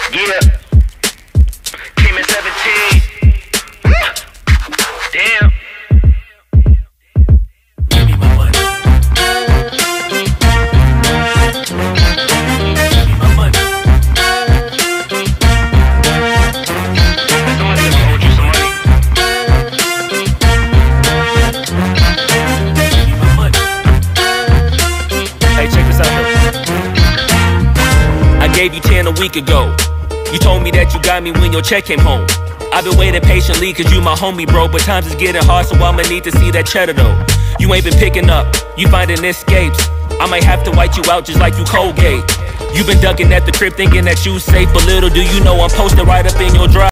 Yeah. Came in 17. Damn. Give me my money. Give me my money. Somebody just owed you some money. Give me my money. Hey, check this out though. I gave you 10 a week ago. You told me that you got me when your check came home. I've been waiting patiently cause you my homie, bro. But times is getting hard, so I'ma need to see that cheddar though. You ain't been picking up, you finding escapes. I might have to white you out just like you Colgate. You been ducking at the crib thinking that you safe, but little do you know I'm posted right up in your drive.